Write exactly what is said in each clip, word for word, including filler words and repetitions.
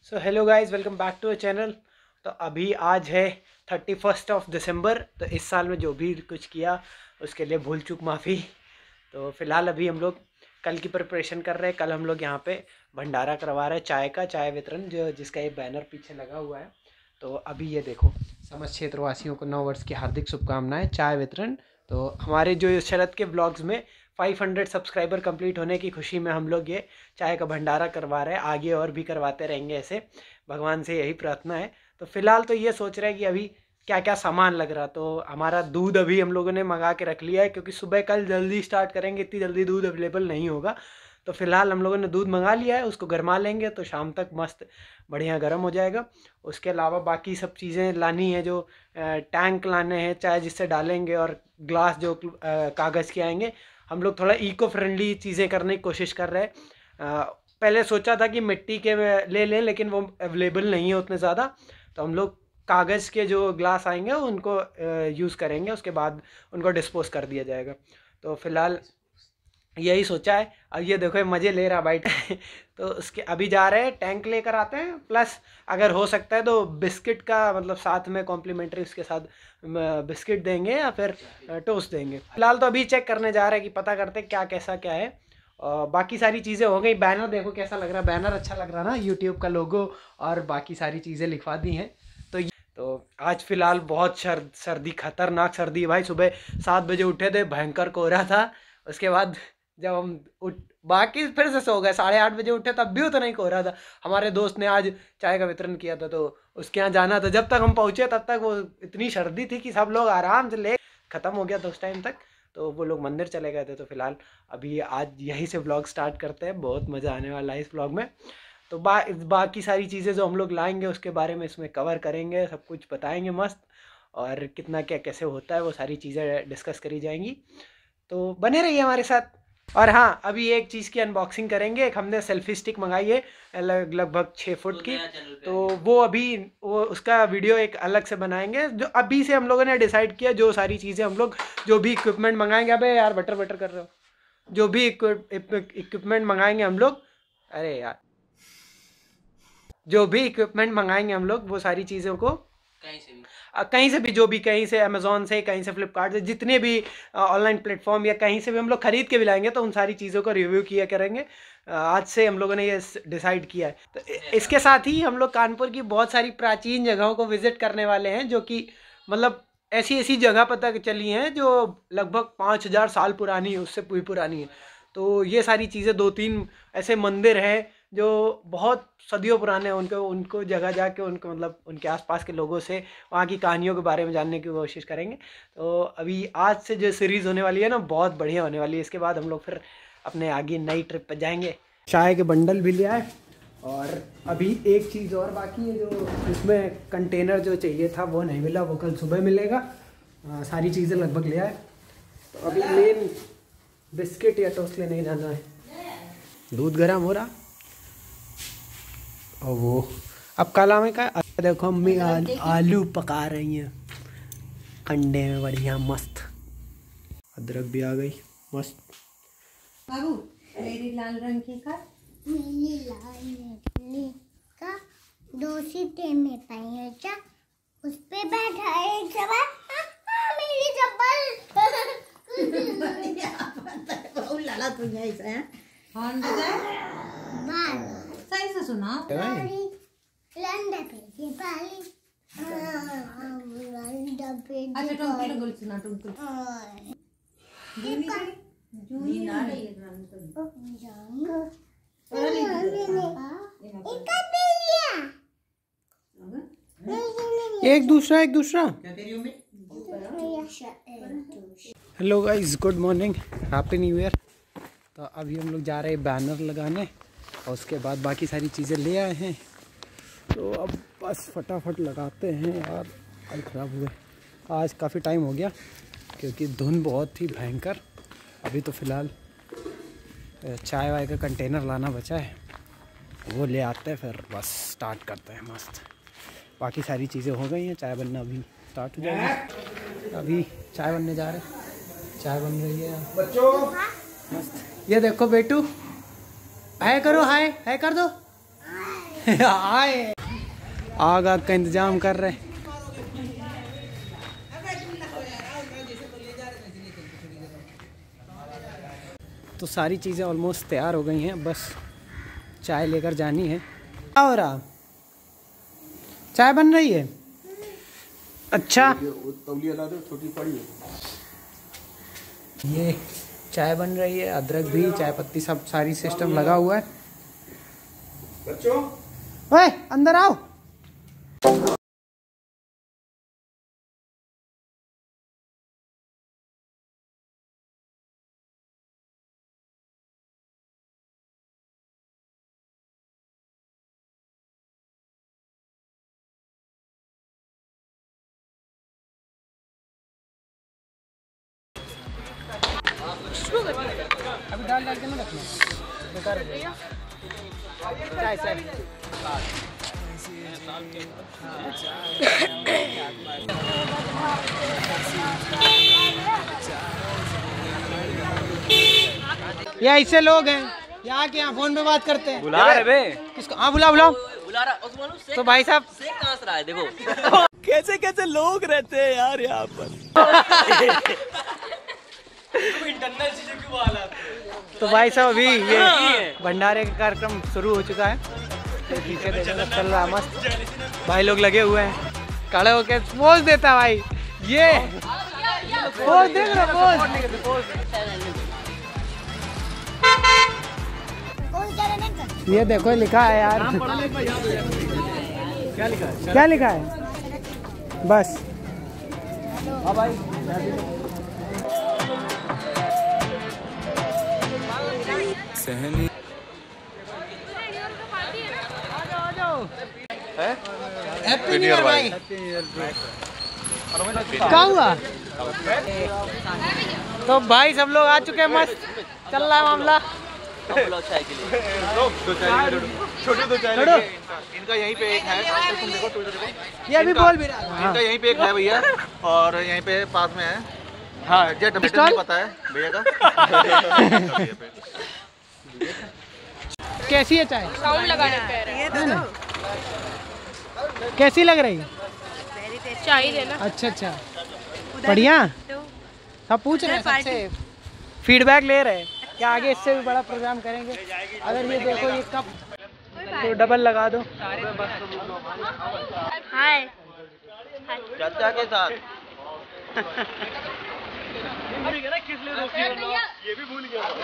So hello guys, welcome back to a channel. तो अभी आज है थर्टी फर्स्ट ऑफ दिसंबर। तो इस साल में जो भी कुछ किया उसके लिए भूल चूक माफ़ी। तो फ़िलहाल अभी हम लोग कल की प्रिपरेशन कर रहे हैं। कल हम लोग यहाँ पे भंडारा करवा रहे हैं, चाय का चाय वितरण, जो जिसका ये बैनर पीछे लगा हुआ है। तो अभी ये देखो, समस्त क्षेत्रवासियों को नव वर्ष की हार्दिक शुभकामनाएं, चाय वितरण। तो हमारे जो शरद के ब्लॉग्स में पाँच सौ सब्सक्राइबर कंप्लीट होने की खुशी में हम लोग ये चाय का भंडारा करवा रहे हैं। आगे और भी करवाते रहेंगे ऐसे, भगवान से यही प्रार्थना है। तो फिलहाल तो ये सोच रहे हैं कि अभी क्या क्या सामान लग रहा। तो हमारा दूध अभी हम लोगों ने मंगा के रख लिया है, क्योंकि सुबह कल जल्दी स्टार्ट करेंगे, इतनी जल्दी दूध अवेलेबल नहीं होगा। तो फिलहाल हम लोगों ने दूध मंगा लिया है, उसको गर्मा लेंगे तो शाम तक मस्त बढ़िया गर्म हो जाएगा। उसके अलावा बाकी सब चीज़ें लानी है, जो टैंक लाने हैं चाय जिससे डालेंगे, और ग्लास जो कागज़ के आएंगे। हम लोग थोड़ा इको फ्रेंडली चीज़ें करने की कोशिश कर रहे हैं। पहले सोचा था कि मिट्टी के ले लें, लेकिन वो अवेलेबल नहीं है उतने ज़्यादा। तो हम लोग कागज़ के जो ग्लास आएंगे उनको यूज़ करेंगे, उसके बाद उनको डिस्पोज कर दिया जाएगा। तो फिलहाल यही सोचा है। अब ये देखो मज़े ले रहा बाइट तो उसके अभी जा रहे हैं, टैंक लेकर आते हैं। प्लस अगर हो सकता है तो बिस्किट का मतलब साथ में कॉम्प्लीमेंट्री उसके साथ बिस्किट देंगे या फिर टोस्ट देंगे। फिलहाल तो अभी चेक करने जा रहे हैं कि पता करते हैं क्या कैसा क्या है। और बाकी सारी चीज़ें हो गई। बैनर देखो कैसा लग रहा है, बैनर अच्छा लग रहा है ना, यूट्यूब का लोगो और बाकी सारी चीज़ें लिखवा दी हैं। तो तो आज फ़िलहाल बहुत सर्द सर्दी, खतरनाक सर्दी है भाई। सुबह सात बजे उठे थे, भयंकर कोहरा था। उसके बाद जब हम उठ बाकी फिर से सो गए, साढ़े आठ बजे उठे तब भी उतना ही कोहरा था। हमारे दोस्त ने आज चाय का वितरण किया था तो उसके यहाँ जाना था। जब तक हम पहुँचे तब तक वो इतनी सर्दी थी कि सब लोग आराम से ले ख़त्म हो गया था उस टाइम तक। तो वो लोग मंदिर चले गए थे। तो फिलहाल अभी आज यहीं से व्लॉग स्टार्ट करते हैं, बहुत मज़ा आने वाला है इस व्लॉग में। तो बा बाकी सारी चीज़ें जो हम लोग लाएंगे उसके बारे में इसमें कवर करेंगे, सब कुछ बताएंगे मस्त। और कितना क्या कैसे होता है वो सारी चीज़ें डिस्कस करी जाएंगी। तो बने रहिए हमारे साथ। और हाँ, अभी एक चीज़ की अनबॉक्सिंग करेंगे। एक हमने सेल्फी स्टिक मंगाई है लगभग छः फुट की। तो वो अभी वो उसका वीडियो एक अलग से बनाएंगे। जो अभी से हम लोगों ने डिसाइड किया, जो सारी चीज़ें हम लोग जो भी इक्विपमेंट मंगाएंगे। अबे यार बटर बटर कर रहे हो। जो भी इक्विपमेंट मंगाएंगे हम लोग, अरे यार जो भी इक्विपमेंट मंगाएंगे हम लोग वो सारी चीज़ों को कहीं से भी कहीं से भी जो भी कहीं से अमेज़ॉन से, कहीं से फ्लिपकार्ट से, जितने भी ऑनलाइन प्लेटफॉर्म या कहीं से भी हम लोग ख़रीद के भी लाएंगे तो उन सारी चीज़ों का रिव्यू किया करेंगे। आज से हम लोगों ने ये डिसाइड किया है। तो इसके साथ ही हम लोग कानपुर की बहुत सारी प्राचीन जगहों को विज़िट करने वाले हैं, जो कि मतलब ऐसी ऐसी जगह पता चली हैं जो लगभग पाँच हज़ार साल पुरानी है, उससे भी पुरानी है। तो ये सारी चीज़ें, दो तीन ऐसे मंदिर हैं जो बहुत सदियों पुराने हैं, उनको उनको जगह जाके उनको मतलब उनके आसपास के लोगों से वहाँ की कहानियों के बारे में जानने की कोशिश करेंगे। तो अभी आज से जो सीरीज़ होने वाली है ना, बहुत बढ़िया होने वाली है। इसके बाद हम लोग फिर अपने आगे नई ट्रिप पर जाएंगे। चाय के बंडल भी लिया है, और अभी एक चीज़ और बाकी है, जो इसमें कंटेनर जो चाहिए था वो नहीं मिला, वो कल सुबह मिलेगा। आ, सारी चीज़ें लगभग लिया है। तो अभी मेन बिस्किट या टोस्ट लेने जाना है। दूध गर्म हो रहा। और वो अब काला में का देखो, अम्मी आल, आलू पका रही हैं अंडे में, बढ़िया मस्त। अदरक भी आ गई मस्त। बाबू मेरी लाल रंग की का मेरी लाल रंग का दो सीटे में पैसा, उस पे बैठा एक जवान, मेरी चप्पल बहुत लाला तू यही से हैं। हॉर्न बजाए सही से सुना। लंडा पे के पाली, लंडा पे अच्छा टुमकुल गुल सुना टुमकुल दीदी जूनी ना रही है एक दूसरा एक दूसरा hello guys, good morning, happy new year. तो अभी हम लोग जा रहे हैं बैनर लगाने, और उसके बाद बाकी सारी चीज़ें ले आए हैं। तो अब बस फटाफट लगाते हैं यार। हाल ख़राब हुए, आज काफ़ी टाइम हो गया क्योंकि धुंध बहुत ही भयंकर। अभी तो फ़िलहाल चाय वाय का कंटेनर लाना बचा है, वो ले आते हैं, फिर बस स्टार्ट करते हैं मस्त। बाकी सारी चीज़ें हो गई हैं, चाय बनना अभी स्टार्ट हो जाएगी। अभी चाय बनने जा रहे हैं, चाय बन रही है बच्चों मस्त। ये देखो बेटू, हाय करो, हाय हाय कर दो। आए आग आग का इंतजाम कर रहे हैं। तो सारी चीज़ें ऑलमोस्ट तैयार हो गई हैं, बस चाय लेकर जानी है। क्या हो रहा? चाय बन रही है? अच्छा, छोटी पड़ी है। ये चाय बन रही है, अदरक भी, चाय पत्ती, सब सारी सिस्टम लगा हुआ है। बच्चों, ओए अंदर आओ। अभी डाल डाल के ना रखना, बेकार हो जाएगा। चाय चाय ये ऐसे लोग हैं यहाँ के, यहाँ फोन पे बात करते हैं। बुला रहे बे किसको? हाँ बुलाओ बुलाओ। बुला रहा है। तो भाई साहब से कहां से रहा है देखो। कैसे कैसे लोग रहते हैं यार यहाँ पर। इंटरनल चीजों क्यों वाला। तो भाई साहब अभी ये भंडारे का कार्यक्रम शुरू हो चुका है। तो पीछे देखो सब चल रहा है मस्त, भाई लोग लगे हुए हैं, खड़े होके पोज देता है भाई। ये पोज देख रहा, पोज ये देखो लिखा है यार। क्या लिखा है? क्या लिखा है? बस हाँ भाई। सहनी हैप्पी न्यू ईयर भाई। क्या हुआ? तो भाई सब लोग आ चुके हैं, मस्त चल रहा है मामला। छोटे दो चाय इनका यहीं पे एक है, तुम देखो ये अभी बोल भी रहा। इनका यहीं पे एक है भैया, और यहीं पे पास में है। हाँ जेट नहीं पता है भैया का। कैसी है चाय? साउंड लगाने पे है ना? कैसी लग रही है? चाय देना। अच्छा अच्छा, बढ़िया। सब पूछ रहे हैं, सबसे फीडबैक ले रहे हैं कि आगे इससे भी बड़ा प्रोग्राम करेंगे। अगर ये देखो ये कप तो डबल लगा दो। हाय चाचा के साथ ये भी भूल गया।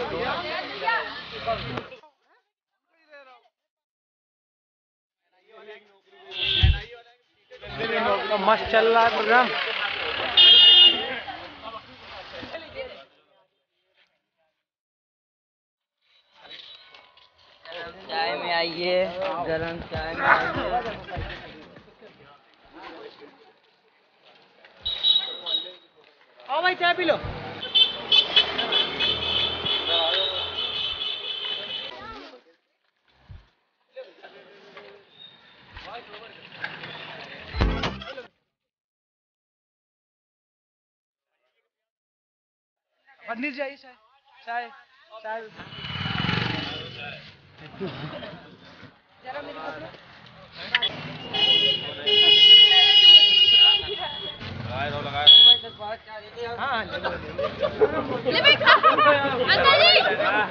तो मस्त चल रहा है प्रोग्राम। चाय में आइए, गरम चाय में आइए। आओ भाई चाय पी लो। पंडित जी आइए, चाय चाय चाय जरा मेरे को लगाए दो, लगाए दो। हाँ ले भाई खा अंकल जी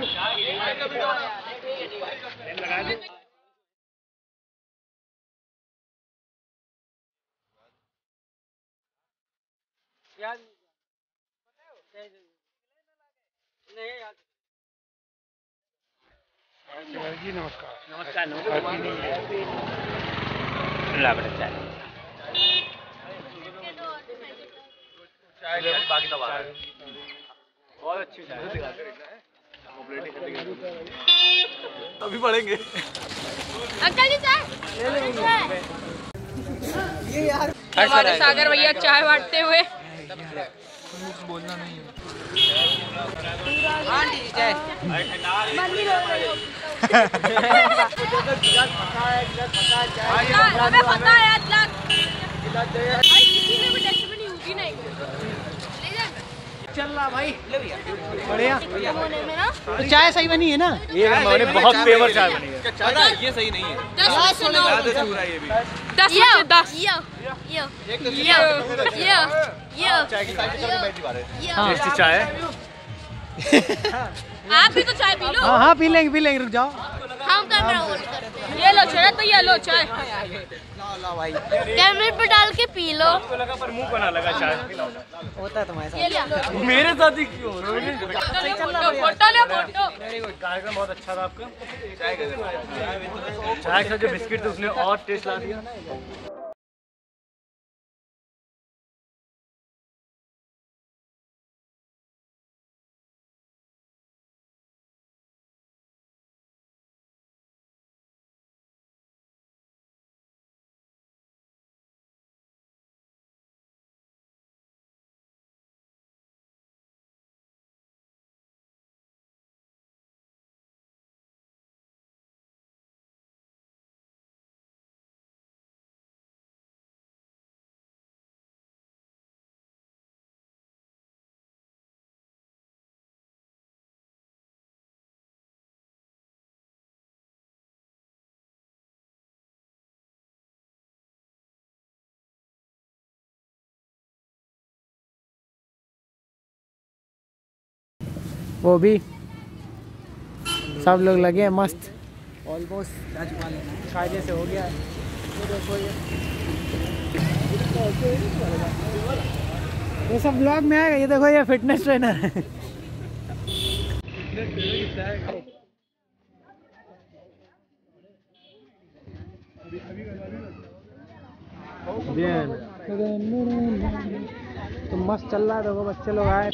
लगा दो। यार नहीं यार जी नमस्कार नमस्कार नमस्कार चाय चाय बाकी दबा बहुत अच्छी चाय अभी पढ़ेंगे। अंकल जी चाय ये यार हमारे सागर भैया चाय बांटते हुए। बोलना नहीं है। आंटी चाय हमें पता है किसी में भी डस्टबिन यूज ही नहीं चल रहा भाई, बढ़िया। तो चाय सही बनी है ना? ये मैंने बहुत फेमस चाय बनी है। चाय ये सही नहीं है। दस में से नौ। ये भी दस में से दस। यो यो यो यो यो। चाय की चाय की बैठी बात है। हाँ। टेस्टी चाय है। आप भी तो चाय पी लो। हाँ हाँ पी लेंगे पी लेंगे, रुक जाओ। हम कैमरा ऑन करते हैं। ये लो चाय, तो ये लो चाय। कैमरे पे डाल के पी लो। लगा पर मुंह बना लगा चाय। होता है तुम्हारे साथ। ये लो। मेरे साथ ही क्यों हो रहा है? फोटो ले फोटो। वेरी गुड, कार्यक्रम बहुत अच्छा था आपका। चाय चाय के साथ जो बिस्किट थे उसने और टेस्ट ला दिया। वो भी सब लोग लगे हैं मस्त। ऑलमोस्ट कायदे से हो गया है। ये देखो ये ये सब ब्लॉग में आएगा। ये देखो ये फिटनेस ट्रेनर है। तो मस्त चल रहा है। देखो बच्चे लोग आए।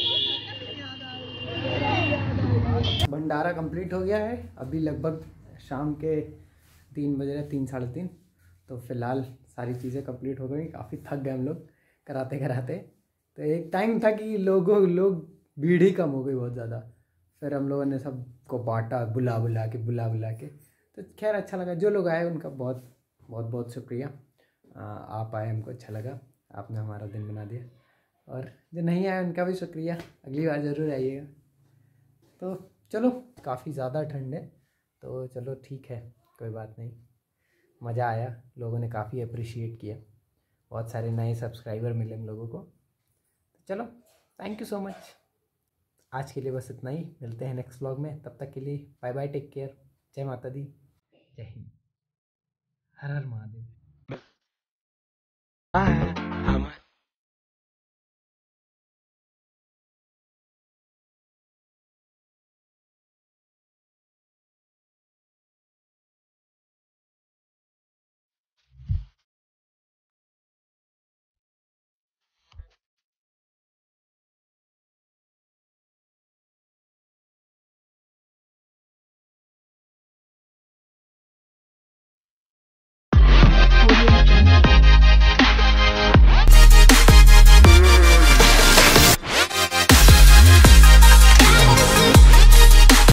भंडारा कंप्लीट हो गया है। अभी लगभग शाम के तीन बज रहे, तीन साढ़े तीन। तो फिलहाल सारी चीज़ें कंप्लीट हो गई। काफ़ी थक गए हम लोग कराते कराते। तो एक टाइम था कि लोगों लोग भीड़ ही कम हो गई बहुत ज़्यादा। फिर हम लोगों ने सबको बांटा, बुला बुला के बुला बुला के। तो खैर अच्छा लगा। जो लोग आए उनका बहुत बहुत बहुत शुक्रिया। आप आए, हमको अच्छा लगा, आपने हमारा दिन बना दिया। और जो नहीं आए उनका भी शुक्रिया, अगली बार ज़रूर आइएगा। तो चलो, काफ़ी ज़्यादा ठंड है तो चलो ठीक है, कोई बात नहीं। मज़ा आया, लोगों ने काफ़ी अप्रिशिएट किया, बहुत सारे नए सब्सक्राइबर मिले हम लोगों को। तो चलो, थैंक यू सो मच। आज के लिए बस इतना ही। मिलते हैं नेक्स्ट व्लॉग में। तब तक के लिए बाय बाय, टेक केयर। जय माता दी, जय हिंद, हर हर महादेव।